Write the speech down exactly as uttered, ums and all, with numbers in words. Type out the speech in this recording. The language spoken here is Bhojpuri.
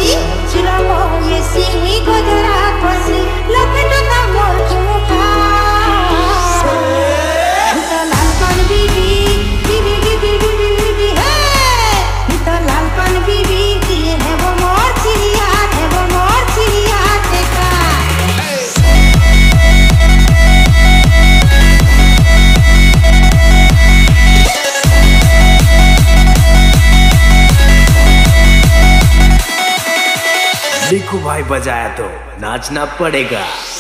Kosi, Chilamo, Yesi, Godera, Kosi, Loketo Tamor, Chumuka. Nita Lalpan Bibi, Bibi, Bibi, Bibi, Bibi, hey! Nita Lalpan Bibi, ki hai wo mor chiriya, hai wo mor chiriya teka. देखो भाई बजाया तो नाचना पड़ेगा।